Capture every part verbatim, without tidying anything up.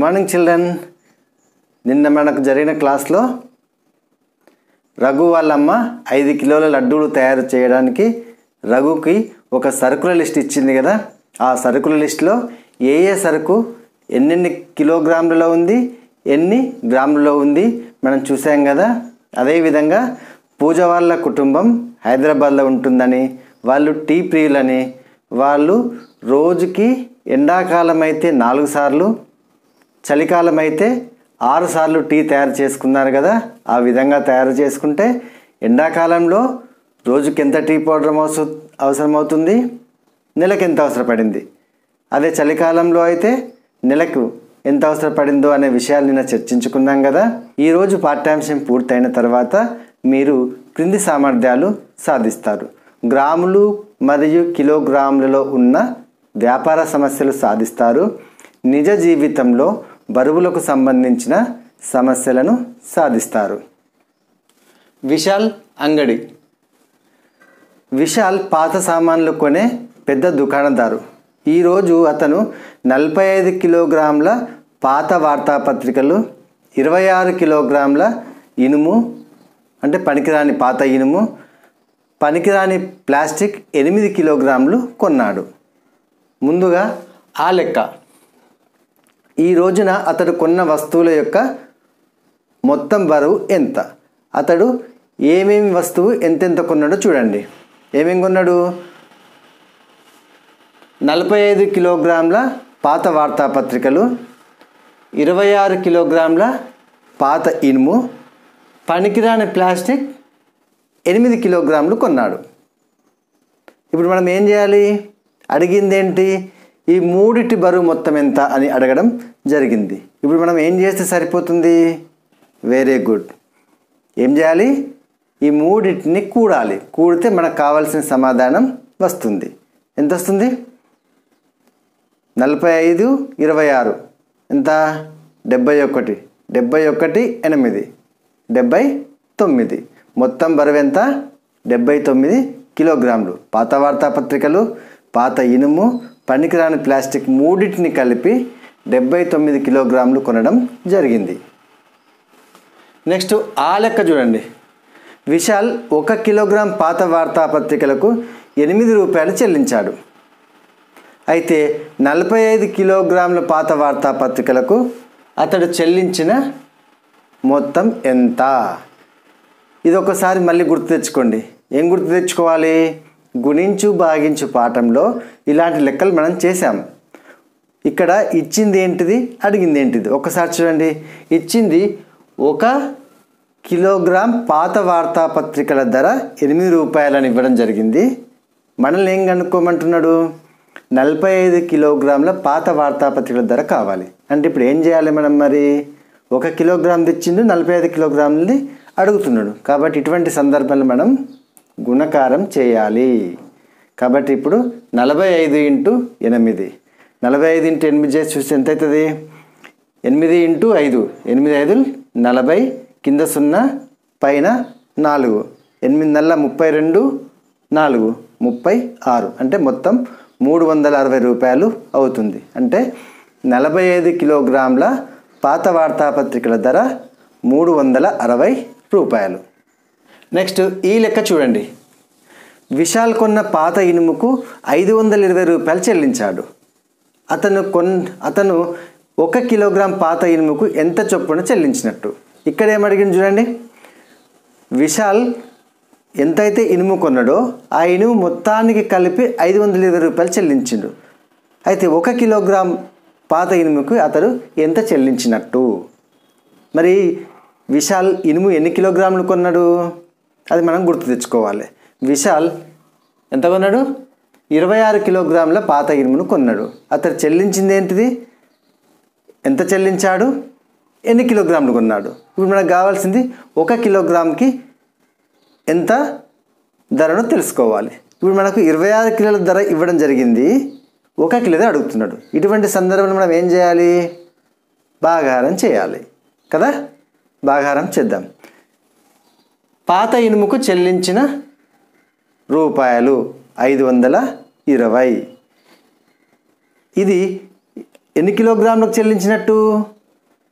Morning children. నిన్న మనకు జరిగిన క్లాస్లో రఘు వాళ్ళమ్మ ఐదు కిలోల లడ్డూలు తయారు చేయడానికి రఘుకి ఒక సరుకుల లిస్ట్ ఇచ్చింది కదా. ఆ సరుకుల లిస్టులో ఏ ఏ సరుకు ఎన్నెన్ని కిలోగ్రాములలో ఉంది, ఎన్ని గ్రాములలో ఉంది మనం చూసాం కదా. అదేవిధంగా పూజ వాళ్ళ కుటుంబం హైదరాబాద్లో ఉంటుందని, వాళ్ళు టీ ప్రియులని, వాళ్ళు రోజుకి ఎండాకాలం అయితే నాలుగు సార్లు, చలికాలం అయితే ఆరు సార్లు టీ తయారు చేసుకున్నారు కదా. ఆ విధంగా తయారు చేసుకుంటే ఎండాకాలంలో రోజుకి ఎంత టీ పౌడర్ అవసరం అవసరమవుతుంది, నెలకు ఎంత అవసరపడింది. అదే చలికాలంలో అయితే నెలకు ఎంత అవసరపడిందో అనే విషయాలు నిన్న చర్చించుకున్నాం కదా. ఈరోజు పాఠ్యాంశం పూర్తయిన తర్వాత మీరు క్రింది సామర్థ్యాలు సాధిస్తారు. గ్రాములు మరియు కిలోగ్రాములలో ఉన్న వ్యాపార సమస్యలు సాధిస్తారు. నిజ జీవితంలో బరువులకు సంబంధించిన సమస్యలను సాధిస్తారు. విశాల్ అంగడి. విశాల్ పాత సామాన్లు కొనే పెద్ద దుకాణదారు. ఈరోజు అతను నలభై ఐదు కిలోగ్రాముల పాత వార్తాపత్రికలు, ఇరవై ఆరు కిలోగ్రాముల ఇనుము అంటే పనికిరాని పాత ఇనుము, పనికిరాని ప్లాస్టిక్ ఎనిమిది కిలోగ్రాములు కొన్నాడు. ముందుగా ఆ లెక్క. ఈ రోజున అతడు కొన్న వస్తువుల యొక్క మొత్తం బరువు ఎంత, అతడు ఏమేమి వస్తువు ఎంతెంత కొన్నాడో చూడండి. ఏమేమి కొన్నాడు? నలభై ఐదు కిలోగ్రాముల పాత వార్తాపత్రికలు, ఇరవై ఆరు కిలోగ్రాముల పాత ఇనుము, పనికిరాని ప్లాస్టిక్ ఎనిమిది కిలోగ్రాములు కొన్నాడు. ఇప్పుడు మనం ఏం చేయాలి? అడిగిందేంటి? ఈ మూడిటి బరువు మొత్తం ఎంత అని అడగడం జరిగింది. ఇప్పుడు మనం ఏం చేస్తే సరిపోతుంది? Very good. ఏం చేయాలి? ఈ మూడింటిని కూడాలి. కూడితే మనకు కావాల్సిన సమాధానం వస్తుంది. ఎంత వస్తుంది? నలభై ఐదు ఇరవై ఆరు ఎంత? డెబ్బై ఒకటి. డెబ్బై ఒకటి ఎనిమిది డెబ్బై తొమ్మిది. మొత్తం బరువు ఎంత? డెబ్బై తొమ్మిది కిలోగ్రాములు. పాత వార్తాపత్రికలు, పాత ఇనుము, పనికిరాని ప్లాస్టిక్ మూడింటిని కలిపి డెబ్బై తొమ్మిది కిలోగ్రాములు కొనడం జరిగింది. నెక్స్ట్ ఆ లెక్క చూడండి. విశాల్ ఒక కిలోగ్రామ్ పాత వార్తాపత్రికలకు ఎనిమిది రూపాయలు చెల్లించాడు. అయితే నలభై ఐదు కిలోగ్రాముల పాత వార్తాపత్రికలకు అతడు చెల్లించిన మొత్తం ఎంత? ఇది ఒకసారి మళ్ళీ గుర్తు తెచ్చుకోండి. ఏం గుర్తు తెచ్చుకోవాలి? గుణించు భాగించు పాఠంలో ఇలాంటి లెక్కలు మనం చేసాం. ఇక్కడ ఇచ్చింది ఏంటిది, అడిగింది ఏంటిది ఒకసారి చూడండి. ఇచ్చింది ఒక కిలోగ్రామ్ పాత వార్తాపత్రికల ధర ఎనిమిది రూపాయలని ఇవ్వడం జరిగింది. మనల్ని ఏం కనుక్కోమంటున్నాడు? నలభై ఐదు కిలోగ్రాముల పాత వార్తాపత్రికల ధర కావాలి. అంటే ఇప్పుడు ఏం చేయాలి మనం? మరి ఒక కిలోగ్రామ్ తెచ్చిండు, నలభై ఐదు కిలోగ్రాములది అడుగుతున్నాడు. కాబట్టి ఇటువంటి సందర్భంలో మనం గుణకారం చేయాలి. కాబట్టి ఇప్పుడు నలభై ఐదు ఇంటూ ఎనిమిది, నలభై ఐదు ఇంటూ ఎనిమిది చేసి చూస్తే ఎంత అవుతుంది? ఎనిమిది ఇంటూ ఐదు, ఎనిమిది ఐదు నలభై, కింద సున్నా పైన నాలుగు, ఎనిమిది నెలల ముప్పై రెండు, నాలుగు ముప్పై ఆరు, అంటే మొత్తం మూడు వందల అరవై రూపాయలు అవుతుంది. అంటే నలభై ఐదు కిలోగ్రాముల పాత వార్తాపత్రికల ధర మూడు వందల అరవై రూపాయలు. నెక్స్ట్ ఈ లెక్క చూడండి. విశాల్ కొన్న పాత ఇనుముకు ఐదు వందల ఇరవై రూపాయలు చెల్లించాడు. అతను కొన్ అతను ఒక కిలోగ్రామ్ పాత ఇనుముకు ఎంత చొప్పున చెల్లించినట్టు? ఇక్కడ ఏమడిగింది చూడండి. విశాల్ ఎంతైతే ఇనుము కొన్నాడో ఆ ఇనుము మొత్తానికి కలిపి ఐదు వందల ఇరవై రూపాయలు చెల్లించిండు. అయితే ఒక కిలోగ్రామ్ పాత ఇనుముకు అతడు ఎంత చెల్లించినట్టు? మరి విశాల్ ఇనుము ఎన్ని కిలోగ్రాములు కొన్నాడు? అది మనం గుర్తు తెచ్చుకోవాలి. విశాల్ ఎంత కొన్నాడు? ఇరవై ఆరు కిలోగ్రాముల పాత ఇనుమును కొన్నాడు. అతడు చెల్లించింది ఏంటిది? ఎంత చెల్లించాడు? ఎన్ని కిలోగ్రాములు కొన్నాడు? ఇప్పుడు మనకు కావాల్సింది ఒక కిలోగ్రామ్కి ఎంత ధరను తెలుసుకోవాలి. ఇప్పుడు మనకు ఇరవై ఆరు కిలోల ధర ఇవ్వడం జరిగింది, ఒక కిలో అడుగుతున్నాడు. ఇటువంటి సందర్భంలో మనం ఏం చేయాలి? భాగాహారం చేయాలి కదా. భాగాహారం చేద్దాం. పాత ఇనుముకు చెల్లించిన రూపాయలు ఐదు వందల ఇరవై. ఇది ఎన్ని కిలోగ్రాములకు చెల్లించినట్టు?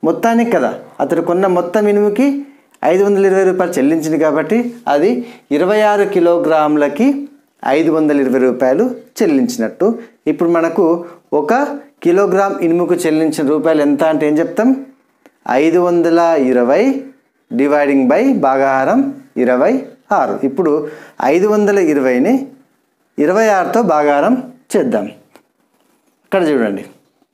మొత్తానికి కదా, అతడు కొన్న మొత్తం ఇనుముకి ఐదు వందల ఇరవై రూపాయలు చెల్లించింది కాబట్టి అది ఇరవై ఆరు కిలోగ్రాములకి ఐదు వందల ఇరవై రూపాయలు చెల్లించినట్టు. ఇప్పుడు మనకు ఒక కిలోగ్రామ్ ఇనుముకు చెల్లించిన రూపాయలు ఎంత అంటే ఏం చెప్తాం? ఐదు వందల ఇరవై డివైడింగ్ బై భాగాహారం ఇరవై ఆరు. ఇప్పుడు ఐదు వందల ఇరవైని ఇరవై ఆరుతో భాగాహారం చేద్దాం. ఇక్కడ చూడండి,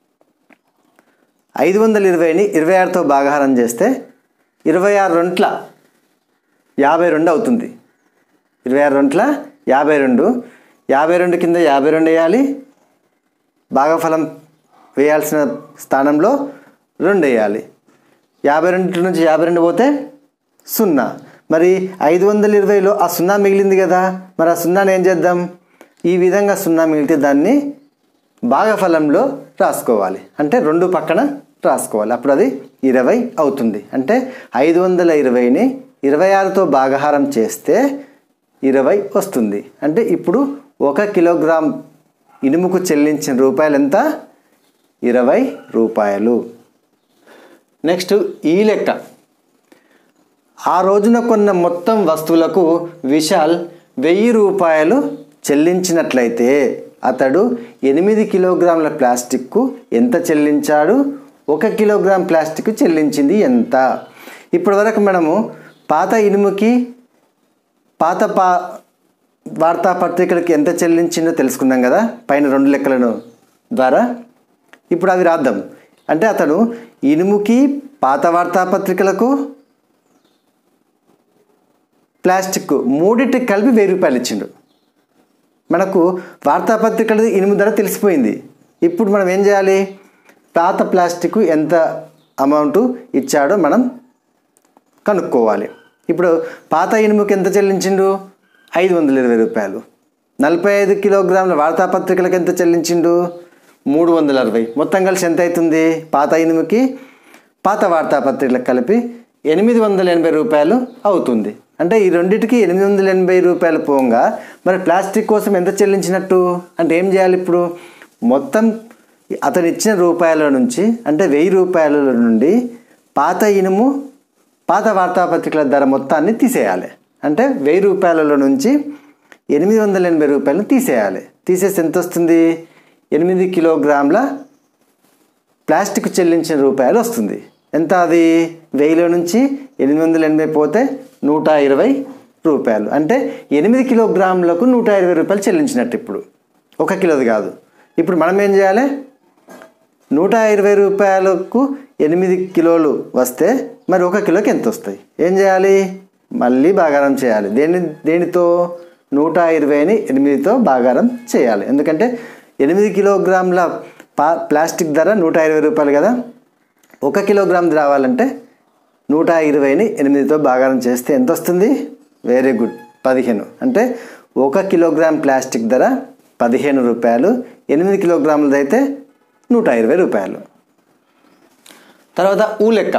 ఐదు వందల ఇరవైని ఇరవై ఆరుతో భాగాహారం చేస్తే ఇరవై ఆరు రెంట్ల యాభై రెండు అవుతుంది. ఇరవై ఆరు రెంట్ల యాభై రెండు, యాభై రెండు కింద యాభై రెండు వేయాలి, భాగఫలం వేయాల్సిన స్థానంలో రెండు వేయాలి. యాభై రెండు నుంచి యాభై రెండు పోతే సున్నా. మరి ఐదు వందల ఇరవైలో ఆ సున్నా మిగిలింది కదా, మరి ఆ సున్నాని ఏం చేద్దాం? ఈ విధంగా సున్నా మిగిలితే దాన్ని భాగఫలంలో రాసుకోవాలి, అంటే రెండు పక్కన రాసుకోవాలి. అప్పుడు అది ఇరవై అవుతుంది. అంటే ఐదు వందల ఇరవైని ఇరవై ఆరుతో భాగాహారం చేస్తే ఇరవై వస్తుంది. అంటే ఇప్పుడు ఒక కిలోగ్రామ్ ఇనుముకు చెల్లించిన రూపాయలు ఎంత? ఇరవై రూపాయలు. నెక్స్ట్ ఈ లెక్క. ఆ రోజున కొన్న మొత్తం వస్తువులకు విశాల్ వెయ్యి రూపాయలు చెల్లించినట్లయితే అతడు ఎనిమిది కిలోగ్రాముల ప్లాస్టిక్కు ఎంత చెల్లించాడు? ఒక కిలోగ్రామ్ ప్లాస్టిక్ చెల్లించింది ఎంత? ఇప్పటి వరకు మనము పాత ఇనుముకి పాత పా వార్తాపత్రికలకి ఎంత చెల్లించిందో తెలుసుకున్నాం కదా పైన రెండు లెక్కలను ద్వారా. ఇప్పుడు అవి రాద్దాం. అంటే అతను ఇనుముకి, పాత వార్తాపత్రికలకు, ప్లాస్టిక్ మూడింటికి కలిపి వెయ్యి రూపాయలు ఇచ్చిండు. మనకు వార్తాపత్రికలు ఇనుము ధర తెలిసిపోయింది. ఇప్పుడు మనం ఏం చేయాలి? పాత ప్లాస్టిక్ ఎంత అమౌంట్ ఇచ్చాడో మనం కనుక్కోవాలి. ఇప్పుడు పాత ఇనుముకి ఎంత చెల్లించిండు? ఐదు వందల ఇరవై రూపాయలు. నలభై ఐదు కిలోగ్రాముల వార్తాపత్రికలకు ఎంత చెల్లించిండు? మూడు వందల అరవై. మొత్తం కలిసి ఎంత అవుతుంది? పాత ఇనుముకి, పాత వార్తాపత్రికలకు కలిపి ఎనిమిది వందల ఎనభై రూపాయలు అవుతుంది. అంటే ఈ రెండింటికి ఎనిమిది వందల ఎనభై రూపాయలు పోగా మరి ప్లాస్టిక్ కోసం ఎంత చెల్లించినట్టు? అంటే ఏం చేయాలి? ఇప్పుడు మొత్తం అతను ఇచ్చిన రూపాయల నుంచి, అంటే వెయ్యి రూపాయల నుండి పాత ఇనుము, పాత వార్తాపత్రికల ధర మొత్తాన్ని తీసేయాలి. అంటే వెయ్యి రూపాయలలో నుంచి ఎనిమిది వందల ఎనభై రూపాయలను తీసేయాలి. తీసేసి ఎంత వస్తుంది? ఎనిమిది కిలోగ్రాముల ప్లాస్టిక్ చెల్లించిన రూపాయలు వస్తుంది. ఎంత అది? వెయ్యిలో నుంచి ఎనిమిది వందల ఎనభై పోతే నూట ఇరవై రూపాయలు. అంటే ఎనిమిది కిలోగ్రాములకు నూట ఇరవై రూపాయలు చెల్లించినట్టు. ఇప్పుడు ఒక కిలోది కాదు. ఇప్పుడు మనం ఏం చేయాలి? నూట ఇరవై రూపాయలకు ఎనిమిది కిలోలు వస్తే మరి ఒక కిలోకి ఎంత వస్తాయి? ఏం చేయాలి? మళ్ళీ భాగారం చేయాలి. దేని దేనితో? నూట ఇరవైని ఎనిమిదితో భాగారం చేయాలి. ఎందుకంటే ఎనిమిది కిలోగ్రాముల పా ప్లాస్టిక్ ధర నూట ఇరవై రూపాయలు కదా. ఒక కిలోగ్రామ్ రావాలంటే నూట ఇరవైని ఎనిమిదితో భాగారం చేస్తే ఎంత వస్తుంది? వెరీ గుడ్, పదిహేను. అంటే ఒక కిలోగ్రామ్ ప్లాస్టిక్ ధర పదిహేను రూపాయలు, ఎనిమిది కిలోగ్రాములది అయితే నూట ఇరవై రూపాయలు. తర్వాత ఊ లెక్క.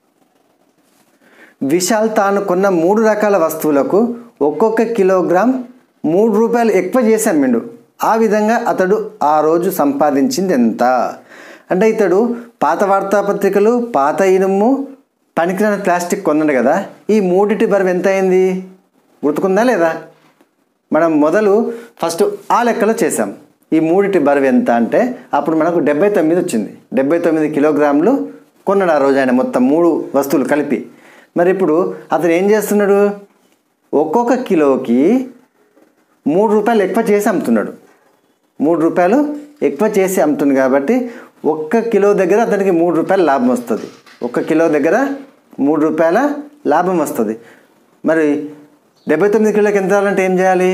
విశాల్ తాను కొన్న మూడు రకాల వస్తువులకు ఒక్కొక్క కిలోగ్రామ్ మూడు రూపాయలు ఎక్కువ చేసి అమ్మిండు. ఆ విధంగా అతడు ఆ రోజు సంపాదించింది ఎంత? అంటే ఇతడు పాత వార్తాపత్రికలు, పాత ఇనుము, పనికిరాని ప్లాస్టిక్ కొన్నాడు కదా. ఈ మూడిటి బరువు ఎంత అయింది? గుర్తుకుందా లేదా? మనం మొదలు ఫస్ట్ ఆ లెక్కలో చేసాం. ఈ మూడిటి బరువు ఎంత అంటే అప్పుడు మనకు డెబ్బై తొమ్మిది వచ్చింది. డెబ్బై తొమ్మిది కిలోగ్రాములు కొన్నాడు ఆ రోజు ఆయన, మొత్తం మూడు వస్తువులు కలిపి. మరి ఇప్పుడు అతను ఏం చేస్తున్నాడు? ఒక్కొక్క కిలోకి మూడు రూపాయలు ఎక్కువ చేసి అమ్ముతున్నాడు. మూడు రూపాయలు ఎక్కువ చేసి అమ్ముతుంది కాబట్టి ఒక్క కిలో దగ్గర అతనికి మూడు రూపాయల లాభం వస్తుంది. ఒక్క కిలో దగ్గర మూడు రూపాయల లాభం వస్తుంది. మరి డెబ్బై తొమ్మిది కిలోకి ఎంత రావాలంటే ఏం చేయాలి?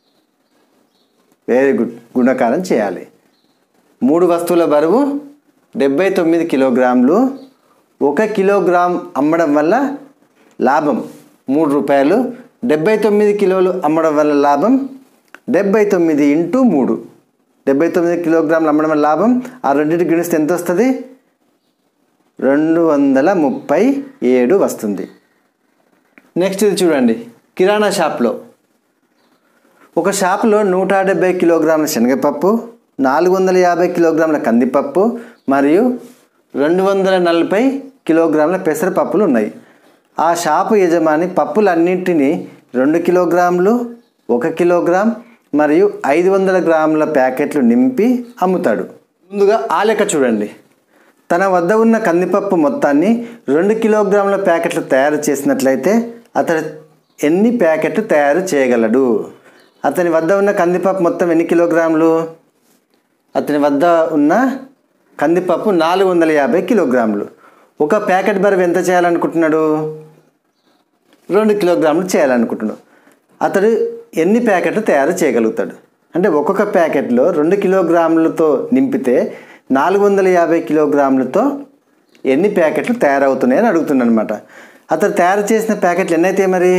వెరీ గుడ్, గుణకారం చేయాలి. మూడు వస్తువుల బరువు డెబ్బై తొమ్మిది కిలోగ్రాములు. ఒక కిలోగ్రామ్ అమ్మడం వల్ల లాభం మూడు రూపాయలు. డెబ్బై తొమ్మిది కిలోలు అమ్మడం వల్ల లాభం డెబ్బై తొమ్మిది ఇంటూ మూడు. డెబ్బై తొమ్మిది కిలోగ్రాములు అమ్మడం వల్ల లాభం ఆ రెండింటికి గుణిస్తే ఎంత వస్తుంది? రెండు వందల ముప్పై ఏడు వస్తుంది. నెక్స్ట్ ఇది చూడండి. కిరాణా షాప్లో ఒక షాపులో నూట డెబ్బై కిలోగ్రాముల శనగపప్పు, నాలుగు వందల యాభై కిలోగ్రాముల కందిపప్పు మరియు రెండు వందల నలభై కిలోగ్రాముల పెసరపప్పులు ఉన్నాయి. ఆ షాపు యజమాని పప్పులన్నింటినీ రెండు కిలోగ్రాములు, ఒక కిలోగ్రామ్ మరియు ఐదు వందల గ్రాముల ప్యాకెట్లు నింపి అమ్ముతాడు. ముందుగా ఆ లెక్క చూడండి. తన వద్ద ఉన్న కందిపప్పు మొత్తాన్ని రెండు కిలోగ్రాముల ప్యాకెట్లు తయారు చేసినట్లయితే అతడు ఎన్ని ప్యాకెట్లు తయారు చేయగలడు? అతని వద్ద ఉన్న కందిపప్పు మొత్తం ఎన్ని కిలోగ్రాములు? అతని వద్ద ఉన్న కందిపప్పు నాలుగు వందల యాభై కిలోగ్రాములు. ఒక ప్యాకెట్ బరువు ఎంత చేయాలనుకుంటున్నాడు? రెండు కిలోగ్రాములు చేయాలనుకుంటున్నాడు. అతడు ఎన్ని ప్యాకెట్లు తయారు చేయగలుగుతాడు? అంటే ఒక్కొక్క ప్యాకెట్లో రెండు కిలోగ్రాములతో నింపితే నాలుగు వందల యాభై కిలోగ్రాములతో ఎన్ని ప్యాకెట్లు తయారవుతున్నాయని అడుగుతున్నాను అనమాట. అతను తయారు చేసిన ప్యాకెట్లు ఎన్నైతే మరి?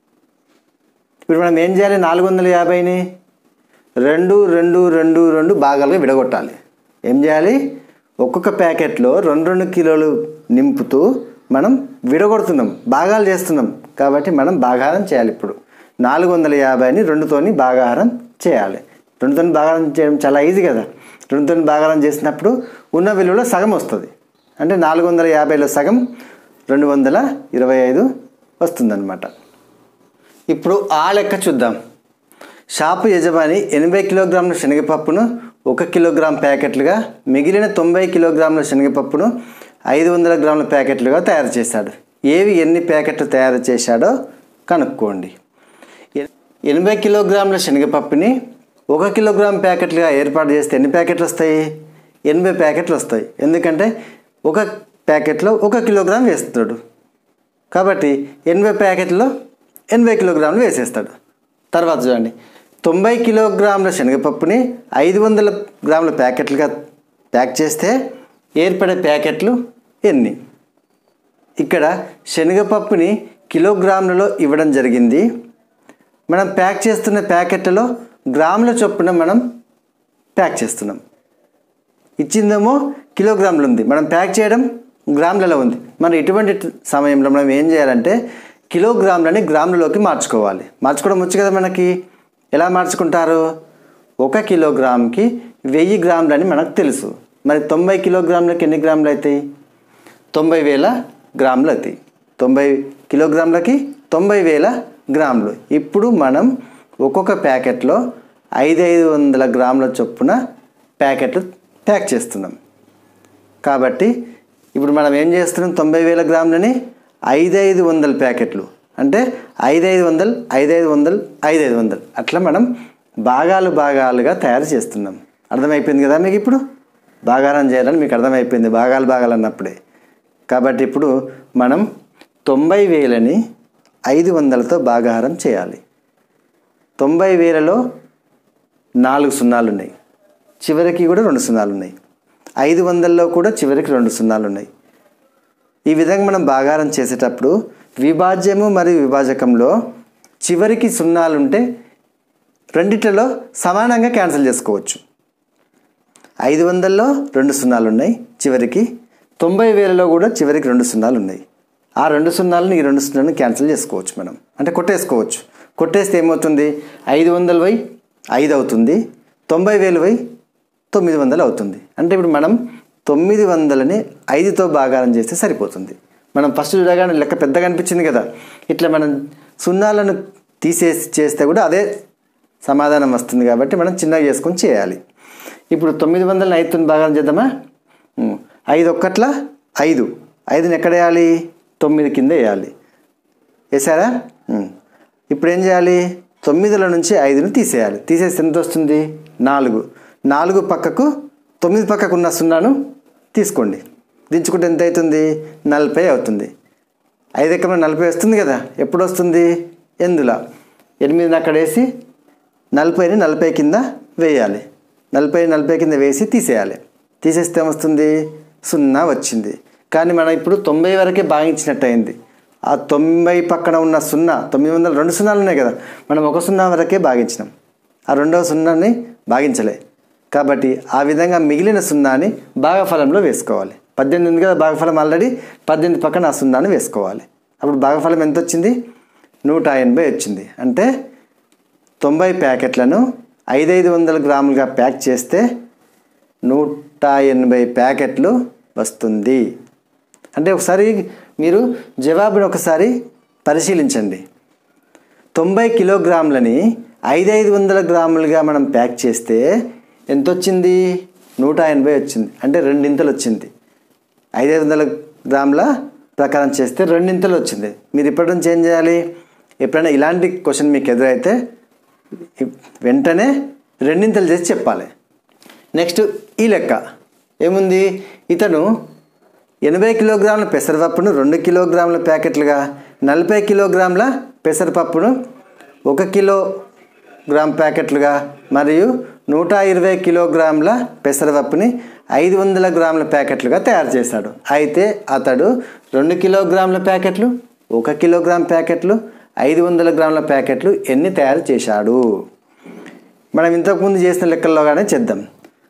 ఇప్పుడు మనం ఏం చేయాలి? నాలుగు వందల యాభైని రెండు రెండు రెండు రెండు భాగాలుగా విడగొట్టాలి. ఏం చేయాలి? ఒక్కొక్క ప్యాకెట్లో రెండు రెండు కిలోలు నింపుతూ మనం విడగొడుతున్నాం, భాగాలు చేస్తున్నాం. కాబట్టి మనం భాగాహారం చేయాలి. ఇప్పుడు నాలుగు వందల యాభైని రెండుతోని భాగాహారం చేయాలి. రెండుతోని భాగాహారం చేయడం చాలా ఈజీ కదా. రెండుతోని భాగాహారం చేసినప్పుడు ఉన్న విలువలో సగం వస్తుంది. అంటే నాలుగు వందల యాభైలో సగం రెండు వందల ఇరవై ఐదు వస్తుందన్నమాట. ఇప్పుడు ఆ లెక్క చూద్దాం. షాపు యజమాని ఎనభై కిలోగ్రాముల శనగపప్పును ఒక కిలోగ్రామ్ ప్యాకెట్లుగా, మిగిలిన తొంభై కిలోగ్రాముల శనగపప్పును ఐదు వందల గ్రాముల ప్యాకెట్లుగా తయారు చేశాడు. ఏవి ఎన్ని ప్యాకెట్లు తయారు చేశాడో కనుక్కోండి. ఎనభై కిలోగ్రాముల శనగపప్పుని ఒక కిలోగ్రామ్ ప్యాకెట్లుగా ఏర్పాటు చేస్తే ఎన్ని ప్యాకెట్లు వస్తాయి? ఎనభై ప్యాకెట్లు వస్తాయి. ఎందుకంటే ఒక ప్యాకెట్లో ఒక కిలోగ్రామ్ వేస్తాడు కాబట్టి ఎనభై ప్యాకెట్లో ఎనభై కిలోగ్రాములు వేసేస్తాడు. తర్వాత చూడండి, తొంభై కిలోగ్రాముల శనగపప్పుని ఐదు వందల గ్రాముల ప్యాకెట్లుగా ప్యాక్ చేస్తే ఏర్పడే ప్యాకెట్లు ఎన్ని? ఇక్కడ శనగపప్పుని కిలోగ్రాములలో ఇవ్వడం జరిగింది. మనం ప్యాక్ చేస్తున్న ప్యాకెట్లలో గ్రాముల చొప్పున మనం ప్యాక్ చేస్తున్నాం. ఇచ్చిందేమో కిలోగ్రాములు ఉంది, మనం ప్యాక్ చేయడం గ్రాములలో ఉంది. మరి ఇటువంటి సమయంలో మనం ఏం చేయాలంటే కిలోగ్రాములని గ్రాములలోకి మార్చుకోవాలి. మార్చుకోవడం వచ్చు కదా మనకి. ఎలా మార్చుకుంటారు? ఒక కిలోగ్రామ్కి వెయ్యి గ్రాములని మనకు తెలుసు. మరి తొంభై కిలోగ్రాములకి ఎన్ని గ్రాములు అవుతాయి? తొంభై వేల గ్రాములు అవుతాయి. తొంభై కిలోగ్రాములకి తొంభై వేల గ్రాములు. ఇప్పుడు మనం ఒక్కొక్క ప్యాకెట్లో ఐదు ఐదు వందల గ్రాముల చొప్పున ప్యాకెట్లు ప్యాక్ చేస్తున్నాం. కాబట్టి ఇప్పుడు మనం ఏం చేస్తున్నాం? తొంభై వేల గ్రాములని ఐదు ఐదు వందల ప్యాకెట్లు అంటే ఐదు ఐదు వందలు ఐదు ఐదు వందలు ఐదు ఐదు వందలు అట్లా మనం భాగాలు భాగాలుగా తయారు చేస్తున్నాం. అర్థమైపోయింది కదా మీకు? ఇప్పుడు భాగాహారం చేయాలని మీకు అర్థమైపోయింది భాగాలు భాగాలు అన్నప్పుడే. కాబట్టి ఇప్పుడు మనం తొంభై వేలని ఐదు వందలతో భాగాహారం చేయాలి. తొంభై వేలలో నాలుగు సున్నాలు ఉన్నాయి, చివరికి కూడా రెండు సున్నాలు ఉన్నాయి. ఐదు వందల్లో కూడా చివరికి రెండు సున్నాలు ఉన్నాయి. ఈ విధంగా మనం భాగాహారం చేసేటప్పుడు విభాజ్యము మరియు విభాజకంలో చివరికి సున్నాలుంటే రెండిట్లలో సమానంగా క్యాన్సిల్ చేసుకోవచ్చు. ఐదు వందల్లో రెండు సున్నాలు ఉన్నాయి చివరికి, తొంభై వేలలో కూడా చివరికి రెండు సున్నాలు ఉన్నాయి. ఆ రెండు సున్నాలను ఈ రెండు సున్నాలను క్యాన్సిల్ చేసుకోవచ్చు మనం, అంటే కొట్టేసుకోవచ్చు. కొట్టేస్తే ఏమవుతుంది? ఐదు వందలు వై ఐదు అవుతుంది, తొంభై వేలు వై తొమ్మిది వందలు అవుతుంది. అంటే ఇప్పుడు మనం తొమ్మిది వందలని ఐదుతో భాగాహారం చేస్తే సరిపోతుంది. మనం ఫస్ట్ చూడగానే లెక్క పెద్దగా అనిపించింది కదా. ఇట్లా మనం సున్నాలను తీసేసి చేస్తే కూడా అదే సమాధానం వస్తుంది. కాబట్టి మనం చిన్నగా చేసుకొని చేయాలి. ఇప్పుడు తొమ్మిది వందలని ఐదుతో భాగాహారం చేద్దామా? ఐదు ఒక్కట్ల ఐదు, ఐదుని ఎక్కడ వేయాలి? తొమ్మిది కింద వేయాలి. వేసారా? ఇప్పుడు ఏం చేయాలి? తొమ్మిదిల నుంచి ఐదుని తీసేయాలి. తీసేస్తే ఎంత వస్తుంది? నాలుగు. నాలుగు పక్కకు తొమ్మిది పక్కకు ఉన్న సున్నాను తీసుకోండి, దించుకుంటే ఎంత అవుతుంది? నలభై అవుతుంది. ఐదు ఎక్కడ నలభై వస్తుంది కదా. ఎప్పుడు వస్తుంది? ఎందులో ఎనిమిదిని అక్కడ వేసి నలభైని నలభై కింద వేయాలి. నలభై నలభై కింద వేసి తీసేయాలి. తీసేస్తే ఏమొస్తుంది? సున్నా వచ్చింది. కానీ మనం ఇప్పుడు తొంభై వరకే భాగించినట్టు అయింది. ఆ తొంభై పక్కన ఉన్న సున్నా, తొమ్మిది వందల రెండు సున్నాలు ఉన్నాయి కదా, మనం ఒక సున్నా వరకే భాగించినాం. ఆ రెండవ సున్నాని భాగించలే. కాబట్టి ఆ విధంగా మిగిలిన సున్నాని భాగఫలంలో వేసుకోవాలి. పద్దెనిమిది ఉంది కదా భాగఫలం, ఆల్రెడీ పద్దెనిమిది పక్కన ఆ సున్నాని వేసుకోవాలి. అప్పుడు భాగఫలం ఎంత వచ్చింది? నూట ఎనభై వచ్చింది. అంటే తొంభై ప్యాకెట్లను ఐదు ఐదు వందల గ్రాములుగా ప్యాక్ చేస్తే నూట ఎనభై ప్యాకెట్లు వస్తుంది. అంటే ఒకసారి మీరు జవాబుని ఒకసారి పరిశీలించండి. తొంభై కిలోగ్రాములని ఐదు ఐదు వందల గ్రాములుగా మనం ప్యాక్ చేస్తే ఎంత వచ్చింది? నూట ఎనభై వచ్చింది. అంటే రెండింతలు వచ్చింది. ఐదు ఐదు వందల గ్రాముల ప్రకారం చేస్తే రెండింతలు వచ్చింది. మీరు ఇప్పటి నుంచి ఏం చేయాలి? ఎప్పుడైనా ఇలాంటి క్వశ్చన్ మీకు ఎదురైతే వెంటనే రెండింతలు చేసి చెప్పాలి. నెక్స్ట్ ఈ లెక్క ఏముంది? ఇతను ఎనభై కిలోగ్రాముల పెసరపప్పును రెండు కిలోగ్రాముల ప్యాకెట్లుగా, నలభై కిలోగ్రాముల పెసరపప్పును ఒక కిలోగ్రామ్ ప్యాకెట్లుగా మరియు నూట ఇరవై కిలోగ్రాముల పెసరపప్పుని ఐదు వందల గ్రాముల ప్యాకెట్లుగా తయారు చేశాడు. అయితే అతడు రెండు కిలోగ్రాముల ప్యాకెట్లు, ఒక కిలోగ్రామ్ ప్యాకెట్లు, ఐదు వందల గ్రాముల ప్యాకెట్లు ఎన్ని తయారు చేశాడు? మనం ఇంతకుముందు చేసిన లెక్కల్లోగానే చేద్దాం.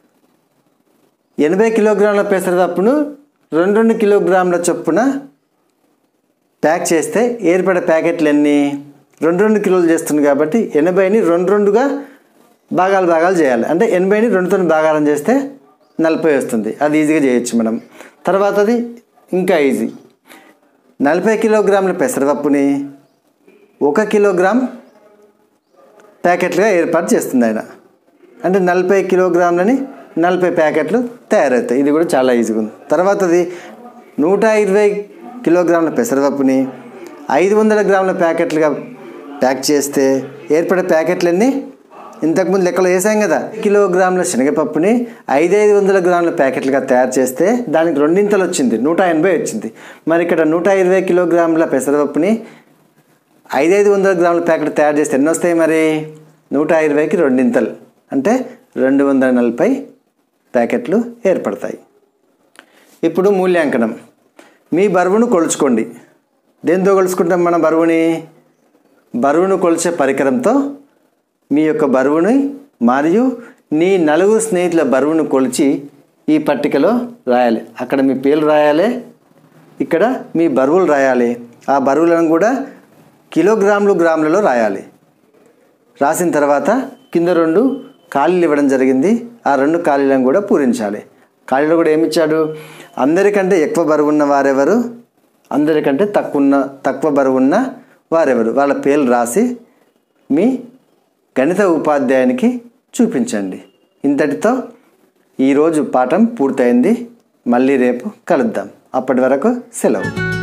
ఎనభై కిలోగ్రాముల పెసరపప్పును రెండు రెండు కిలోగ్రాముల చొప్పున ప్యాక్ చేస్తే ఏర్పడే ప్యాకెట్లు ఎన్ని? రెండు రెండు కిలోలు చేస్తుంది కాబట్టి ఎనభైని రెండు రెండుగా భాగాలు భాగాలు చేయాలి. అంటే ఎనభైని రెండుతో భాగాలం చేస్తే నలభై వస్తుంది. అది ఈజీగా చేయొచ్చు మనం. తర్వాతది ఇంకా ఈజీ. నలభై కిలోగ్రాముల పెసరపప్పుని ఒక కిలోగ్రామ్ ప్యాకెట్లుగా ఏర్పాటు చేస్తుంది ఆయన. అంటే నలభై కిలోగ్రాములని నలభై ప్యాకెట్లు తయారవుతాయి. ఇది కూడా చాలా ఈజీగా ఉంది. తర్వాతది నూట ఇరవై కిలోగ్రాముల పెసరపప్పుని ఐదు వందల గ్రాముల ప్యాకెట్లుగా ప్యాక్ చేస్తే ఏర్పడే ప్యాకెట్లన్నీ ఇంతకుముందు లెక్కలో వేసాం కదా. కిలోగ్రాముల శనగపప్పుని ఐదు ఐదు వందల గ్రాముల ప్యాకెట్లుగా తయారు చేస్తే దానికి రెండింతలు వచ్చింది, నూట ఎనభై వచ్చింది. మరి ఇక్కడ నూట ఇరవై కిలోగ్రాముల పెసరపప్పుని ఐదు ఐదు వందల గ్రాముల ప్యాకెట్ తయారు చేస్తే ఎన్ని వస్తాయి? మరి నూట ఇరవైకి రెండింతలు అంటే రెండు వందల నలభై ప్యాకెట్లు ఏర్పడతాయి. ఇప్పుడు మూల్యాంకనం. మీ బరువును కొలుచుకోండి. దేంతో కొలుచుకుంటాం మన బరువుని? బరువును కొలిచే పరికరంతో మీ యొక్క బరువుని మరియు నీ నలుగురు స్నేహితుల బరువును కొలిచి ఈ పట్టికలో రాయాలి. అక్కడ మీ పేర్లు రాయాలి, ఇక్కడ మీ బరువులు రాయాలి. ఆ బరువులను కూడా కిలోగ్రాములు గ్రాములలో రాయాలి. రాసిన తర్వాత కింద రెండు ఖాళీలు ఇవ్వడం జరిగింది. ఆ రెండు ఖాళీలను కూడా పూరించాలి. ఖాళీలో కూడా ఏమిచ్చాడు? అందరికంటే ఎక్కువ బరువు ఉన్న వారెవరు, అందరికంటే తక్కువ ఉన్న తక్కువ బరువు ఉన్న వారెవరు, వాళ్ళ పేర్లు రాసి మీ గణిత ఉపాధ్యాయునికి చూపించండి. ఇంతటితో ఈరోజు పాఠం పూర్తయింది. మళ్ళీ రేపు కలుద్దాం. అప్పటి వరకు సెలవు.